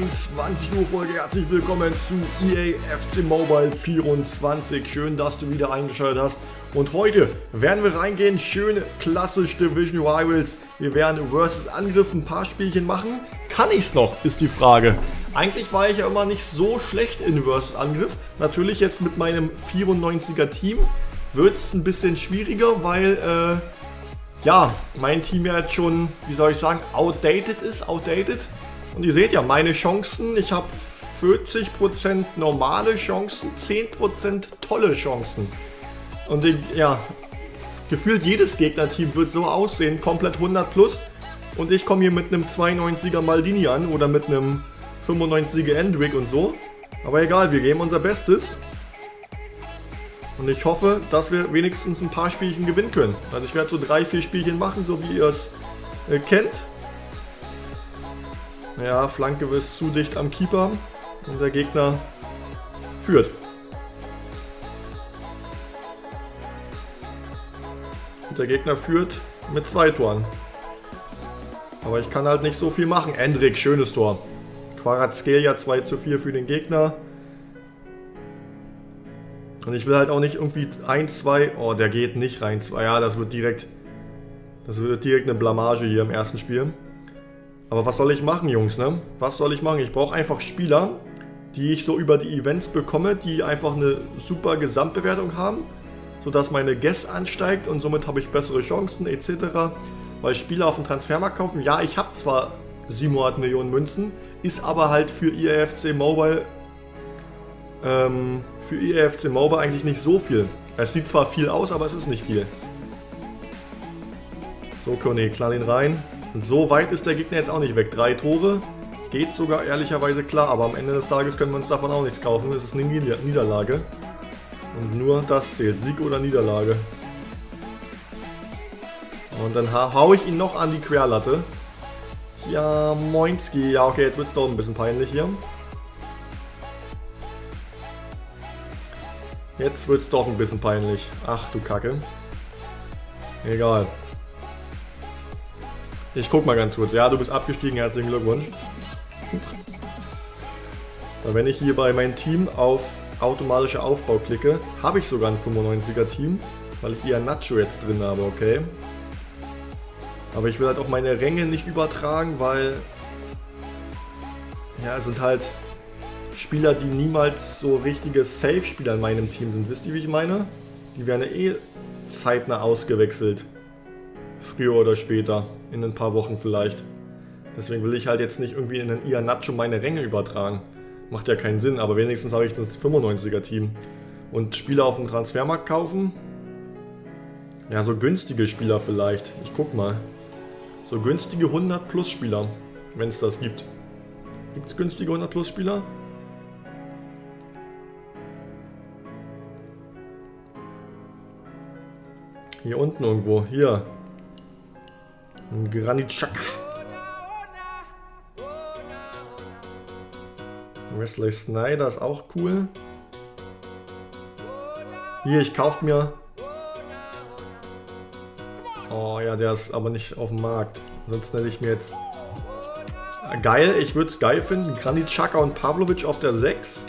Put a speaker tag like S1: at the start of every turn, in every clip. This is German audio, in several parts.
S1: 21 Uhr Folge. Herzlich willkommen zu EA FC Mobile 24. Schön, dass du wieder eingeschaltet hast. Und heute werden wir reingehen, schön klassisch Division Rivals. Wir werden versus Angriff ein paar Spielchen machen. Kann ich's noch, ist die Frage. Eigentlich war ich ja immer nicht so schlecht in versus Angriff. Natürlich jetzt mit meinem 94er Team wird es ein bisschen schwieriger, weil ja, mein Team ja jetzt schon, wie soll ich sagen, outdated ist. Und ihr seht ja, meine Chancen, ich habe 40% normale Chancen, 10% tolle Chancen. Und ja, gefühlt jedes Gegnerteam wird so aussehen, komplett 100 plus. Und ich komme hier mit einem 92er Maldini an oder mit einem 95er Endrick und so. Aber egal, wir geben unser Bestes. Und ich hoffe, dass wir wenigstens ein paar Spielchen gewinnen können. Also ich werde so 3-4 Spielchen machen, so wie ihr es kennt. Ja, Flanke ist zu dicht am Keeper. Unser Gegner führt. Und der Gegner führt mit 2 Toren. Aber ich kann halt nicht so viel machen. Endrick, schönes Tor. Kvaratskhelia 2:4 für den Gegner. Und ich will halt auch nicht irgendwie 1-2. Oh, der geht nicht rein. Ja, das wird direkt eine Blamage hier im ersten Spiel. Aber was soll ich machen, Jungs, ne? Was soll ich machen? Ich brauche einfach Spieler, die ich so über die Events bekomme, die einfach eine super Gesamtbewertung haben, sodass meine Guess ansteigt und somit habe ich bessere Chancen etc. Weil Spieler auf dem Transfermarkt kaufen, ja, ich habe zwar 700 Millionen Münzen, ist aber halt für EA FC Mobile eigentlich nicht so viel. Es sieht zwar viel aus, aber es ist nicht viel. So, Kone, klar ihn rein. Und so weit ist der Gegner jetzt auch nicht weg. 3 Tore, geht sogar ehrlicherweise klar, aber am Ende des Tages können wir uns davon auch nichts kaufen. Es ist eine Niederlage. Und nur das zählt, Sieg oder Niederlage. Und dann hau ich ihn noch an die Querlatte. Ja, Moinski. Ja, okay, jetzt wird es doch ein bisschen peinlich hier. Jetzt wird es doch ein bisschen peinlich. Ach du Kacke. Egal. Ich guck mal ganz kurz. Ja, du bist abgestiegen. Herzlichen Glückwunsch. Aber wenn ich hier bei meinem Team auf automatische Aufbau klicke, habe ich sogar ein 95er Team, weil ich Iheanacho jetzt drin habe, okay. Aber ich will halt auch meine Ränge nicht übertragen, weil ja, es sind halt Spieler, die niemals so richtige Safe-Spieler in meinem Team sind. Wisst ihr, wie ich meine? Die werden eh zeitnah ausgewechselt. Früher oder später. In ein paar Wochen vielleicht. Deswegen will ich halt jetzt nicht irgendwie in den Iheanacho meine Ränge übertragen. Macht ja keinen Sinn, aber wenigstens habe ich das 95er Team. Und Spieler auf dem Transfermarkt kaufen? Ja, so günstige Spieler vielleicht. Ich guck mal. So günstige 100 plus Spieler. Wenn es das gibt. Gibt es günstige 100 plus Spieler? Hier unten irgendwo. Hier. Ein Granit Xhaka. Wesley Sneijder ist auch cool. Hier, ich kaufe mir... Oh ja, der ist aber nicht auf dem Markt. Sonst nenne ich mir jetzt... Geil, ich würde es geil finden. Granit Xhaka und Pavlovic auf der 6.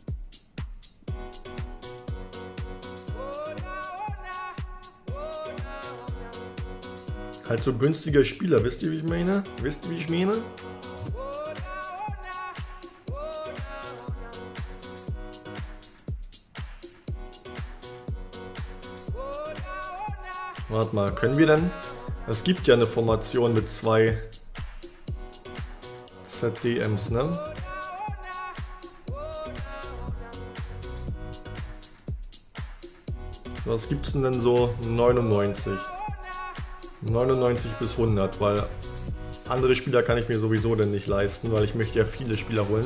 S1: Halt so günstige Spieler, wisst ihr, wie ich meine? Wisst ihr, wie ich meine? Warte mal, können wir denn? Es gibt ja eine Formation mit 2 ZDMs, ne? Was gibt's denn so? 99. 99 bis 100, weil andere Spieler kann ich mir sowieso denn nicht leisten, weil ich möchte ja viele Spieler holen.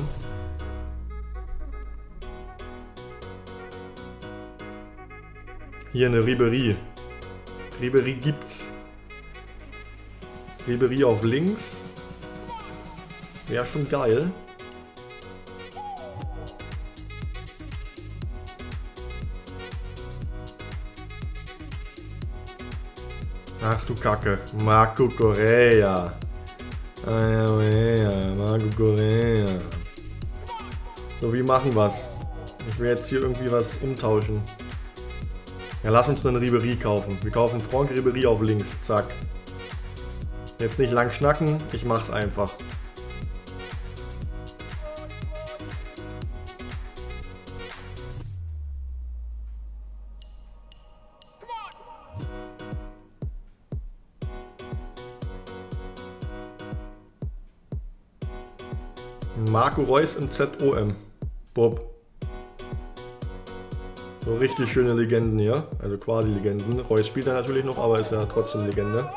S1: Hier eine Ribéry. Ribéry gibt's. Ribéry auf links. Wäre schon geil. Ach du Kacke. Marco Correa. Marco Correa. So, wie machen wir's? Ich will jetzt hier irgendwie was umtauschen. Ja, lass uns einen Ribéry kaufen. Wir kaufen Franck Ribéry auf links. Zack. Jetzt nicht lang schnacken, ich mach's einfach. Marco Reus im ZOM. Bob. So richtig schöne Legenden hier. Also quasi Legenden. Reus spielt er natürlich noch, aber ist ja trotzdem Legende.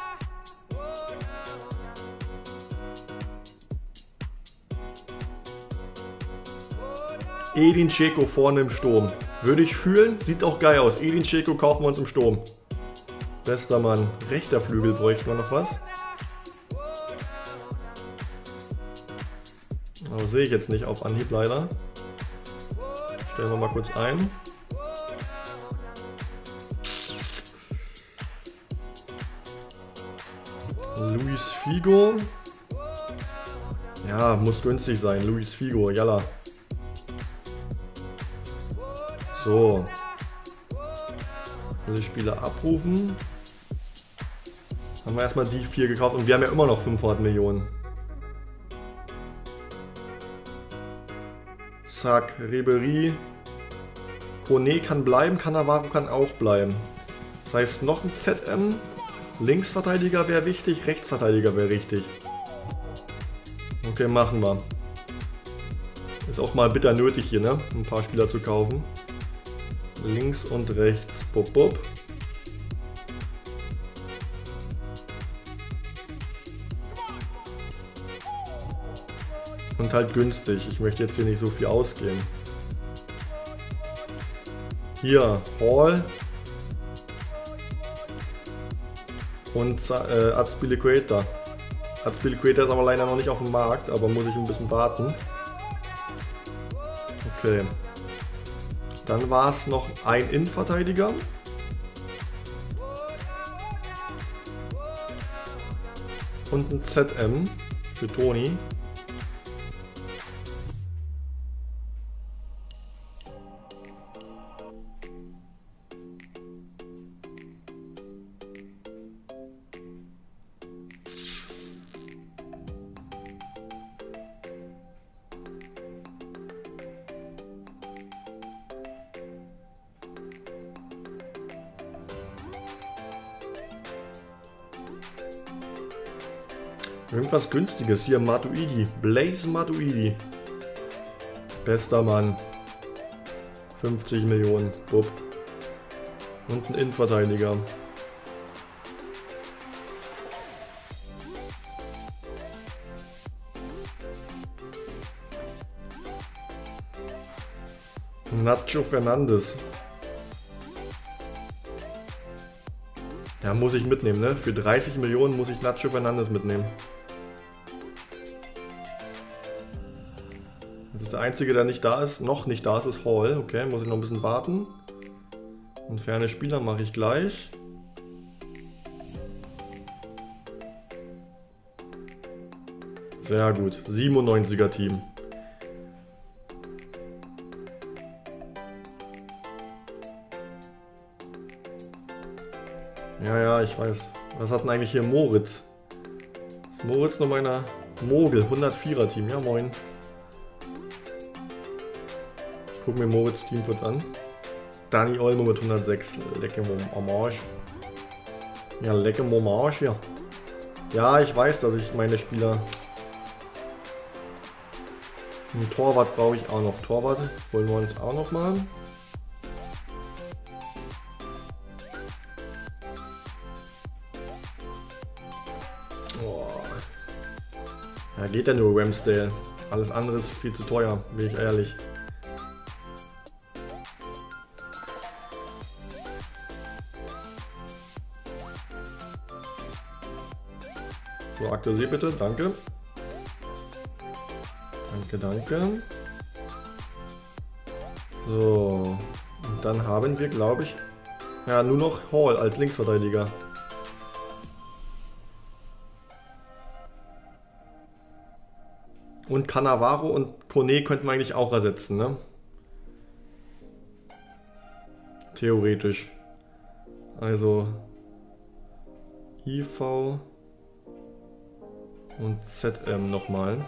S1: Edin Dzeko vorne im Sturm. Würde ich fühlen. Sieht auch geil aus. Edin Dzeko kaufen wir uns im Sturm. Bester Mann. Rechter Flügel bräuchten wir noch was. Aber sehe ich jetzt nicht auf Anhieb leider. Stellen wir mal kurz ein. Luis Figo. Ja, muss günstig sein. Luis Figo, jalla. So. Alle Spieler abrufen. Haben wir erstmal die 4 gekauft und wir haben ja immer noch 500 Millionen. Zack, Ribéry. Kone kann bleiben, Cannavaro kann auch bleiben. Das heißt, noch ein ZM. Linksverteidiger wäre wichtig, Rechtsverteidiger wäre richtig. Okay, machen wir. Ist auch mal bitter nötig hier, ne? Ein paar Spieler zu kaufen. Links und rechts. Bop, bop. Und halt günstig. Ich möchte jetzt hier nicht so viel ausgeben. Hier, Hall. Und Azpilicueta. Azpilicueta ist aber leider noch nicht auf dem Markt, aber muss ich ein bisschen warten. Okay. Dann war es noch ein Innenverteidiger. Und ein ZM für Toni. Irgendwas Günstiges. Hier Matuidi. Blaise Matuidi. Bester Mann. 50 Millionen. Bub. Und ein Innenverteidiger. Nacho Fernandes. Ja, muss ich mitnehmen, ne? Für 30 Millionen muss ich Nacho Fernandes mitnehmen. Das ist der einzige, der nicht da ist. Noch nicht da ist Hall. Okay, muss ich noch ein bisschen warten. Und ferne Spieler mache ich gleich. Sehr gut. 97er Team. Ja, ja, ich weiß. Was hat denn eigentlich hier Moritz? Ist Moritz noch meiner Mogel? 104er Team. Ja, moin. Ich gucke mir Moritz Team kurz an. Dani Olmo mit 106. Lecke Hommage. Ja, lecke Hommage, ja. Ja, ich weiß, dass ich meine Spieler... Ein Torwart brauche ich auch noch. Torwart holen wir uns auch noch mal. Ja, geht ja nur Ramsdale. Alles andere ist viel zu teuer, bin ich ehrlich. So, aktualisiert bitte, danke. Danke, danke. So, und dann haben wir, glaube ich, ja, nur noch Hall als Linksverteidiger. Und Cannavaro und Kone könnten wir eigentlich auch ersetzen, ne? Theoretisch. Also IV und ZM nochmal.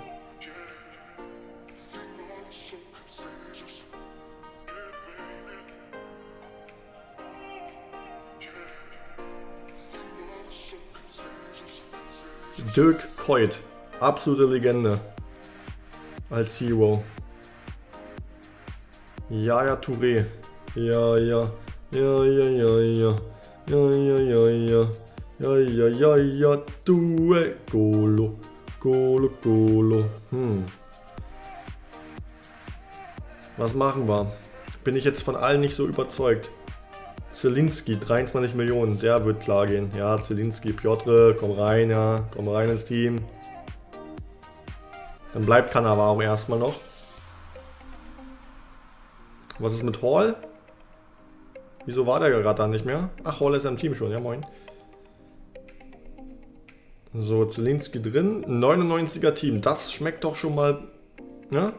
S1: Dirk Kuyt, absolute Legende als Hero. Yaya Touré, ja, Due, Golo. Was machen wir? Bin ich jetzt von allen nicht so überzeugt. Zielinski, 23 Millionen, der wird klar gehen. Ja, Zielinski, Piotr, komm rein, ja, komm rein ins Team. Dann bleibt Cannavaro erstmal noch. Was ist mit Hall? Wieso war der gerade dann nicht mehr? Ach, Hall ist ja im Team schon, ja moin. So, Zielinski drin, 99er Team, das schmeckt doch schon mal, ne?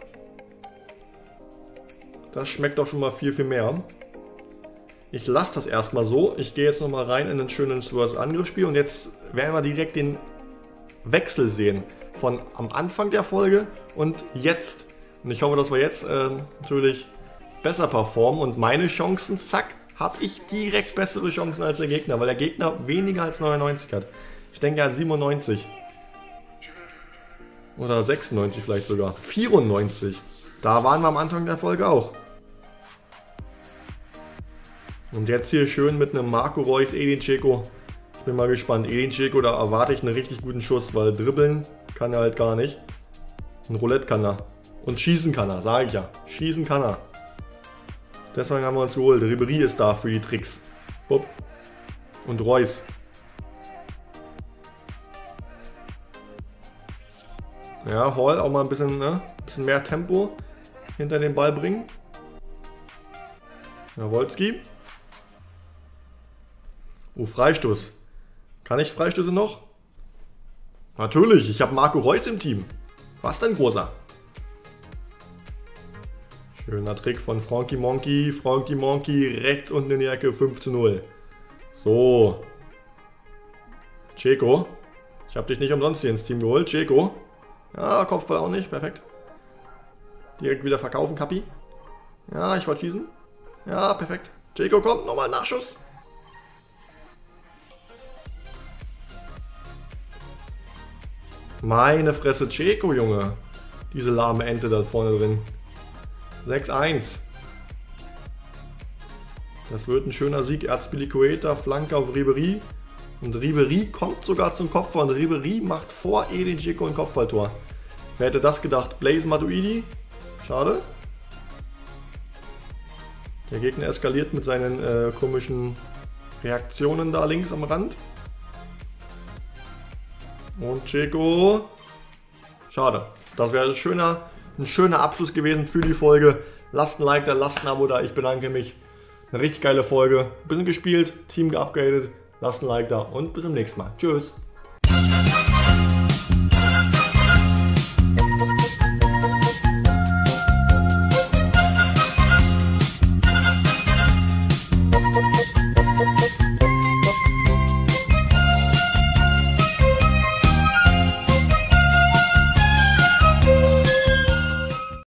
S1: Das schmeckt doch schon mal viel mehr. Ich lasse das erstmal so. Ich gehe jetzt nochmal rein in ein schönes Angriffsspiel und jetzt werden wir direkt den Wechsel sehen von am Anfang der Folge und jetzt. Und ich hoffe, dass wir jetzt natürlich besser performen und meine Chancen, zack, habe ich direkt bessere Chancen als der Gegner, weil der Gegner weniger als 99 hat. Ich denke, er hat 97. Oder 96 vielleicht sogar. 94. Da waren wir am Anfang der Folge auch. Und jetzt hier schön mit einem Marco Reus, Edin Dzeko. Ich bin mal gespannt. Edin Dzeko, da erwarte ich einen richtig guten Schuss, weil dribbeln kann er halt gar nicht. Ein Roulette kann er. Und schießen kann er, sage ich ja. Schießen kann er. Deswegen haben wir uns geholt. Ribéry ist da für die Tricks. Bup. Und Reus. Ja, Hall auch mal ein bisschen, ne? Bisschen mehr Tempo hinter den Ball bringen. Ja, Wolski. Freistoß. Kann ich Freistöße noch? Natürlich, ich habe Marco Reus im Team. Was denn, Großer? Schöner Trick von Frankie Monkey. Frankie Monkey rechts unten in die Ecke, 5:0. So. Dzeko. Ich habe dich nicht umsonst hier ins Team geholt. Dzeko. Ja, Kopfball auch nicht. Perfekt. Direkt wieder verkaufen, Kapi. Ja, ich wollte schießen. Ja, perfekt. Dzeko kommt, nochmal Nachschuss. Meine Fresse, Dzeko, Junge. Diese lahme Ente da vorne drin. 6:1. Das wird ein schöner Sieg. Erzpilicueta, Flanke auf Ribéry. Und Ribéry kommt sogar zum Kopfball. Und Ribéry macht vor Edin Dzeko ein Kopfballtor. Wer hätte das gedacht? Blaise Matuidi. Schade. Der Gegner eskaliert mit seinen komischen Reaktionen da links am Rand. Und Dzeko. Schade. Das wäre ein schöner Abschluss gewesen für die Folge. Lasst ein Like da, lasst ein Abo da. Ich bedanke mich. Eine richtig geile Folge. Bisschen gespielt, Team geupgradet. Lasst ein Like da und bis zum nächsten Mal. Tschüss.